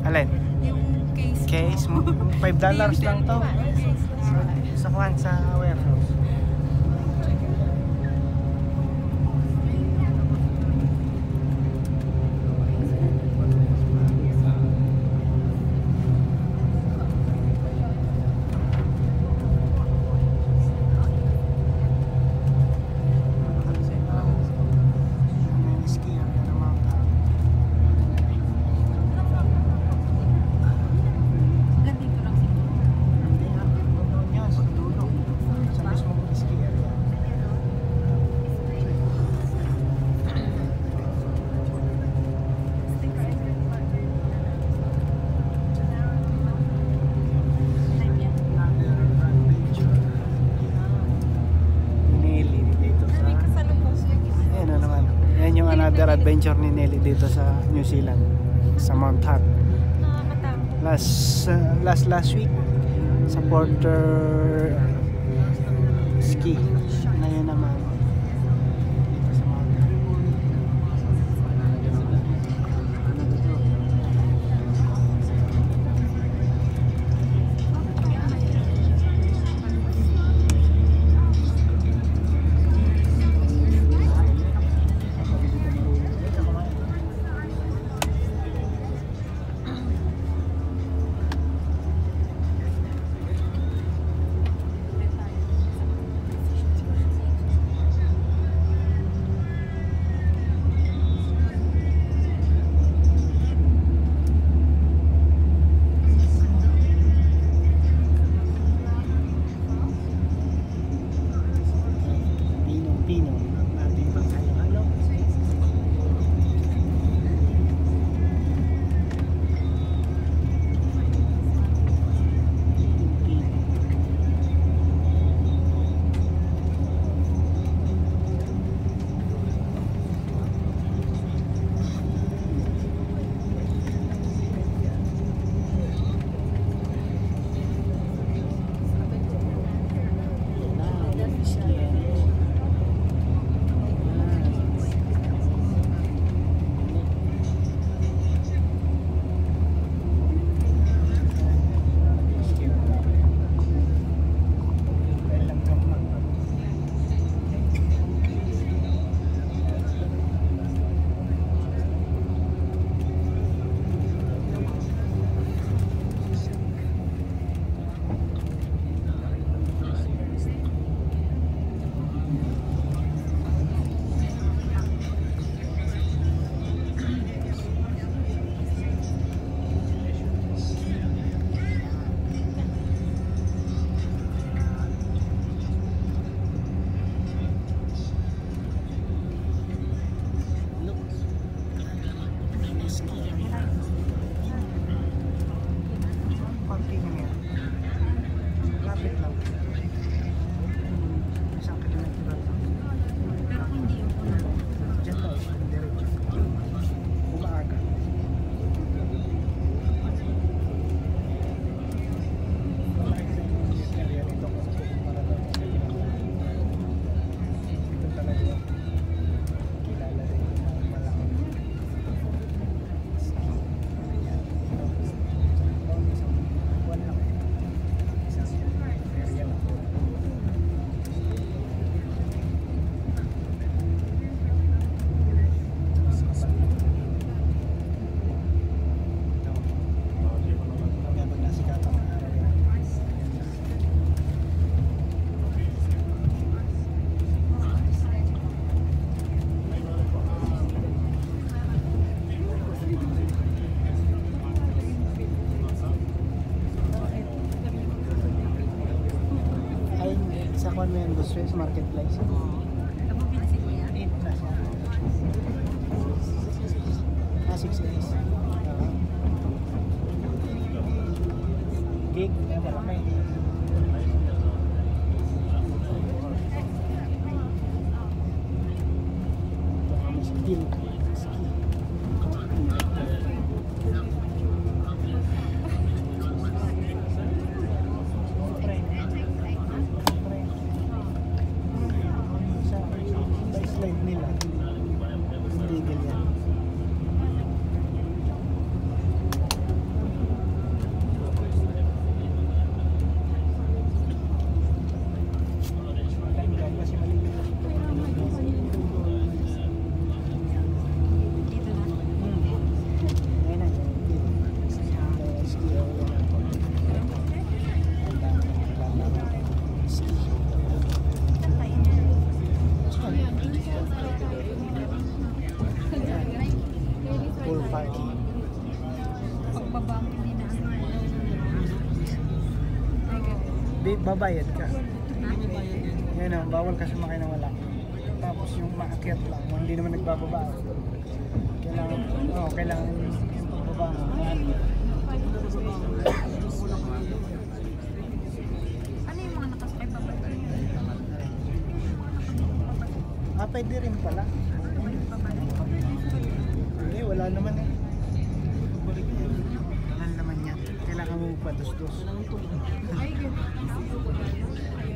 Alin? Yung case. Case mo? $5 lang to. Sa Juan, sa warehouse. Ganito lang siguro. Another adventure ni Nelly dito sa New Zealand, sa Mount Hutt. Nakakatakot. Last week sa Porter Ski. Ngayon naman dito sa Mount Hutt. Pino nating panghalo-halo. Kuan mo yan, Stress Marketplace. Ano mo pinasi ko yan? 8 na siya. 6 days. Gig, marami. Skill. parking. Pagbaba mo hindi na ano. Ay, ganun. Babayad ka. Ha? Yan o, bawal ka sumakay na wala. Tapos yung maakyat lang, hindi naman nagbababa. Kailangan yung pagbaba mo. Ano yung mga nakasakay pa ba? Pwede rin pala. Hindi, wala naman eh. Wala naman yan. Kailangan mo patustos. Ay, ganun.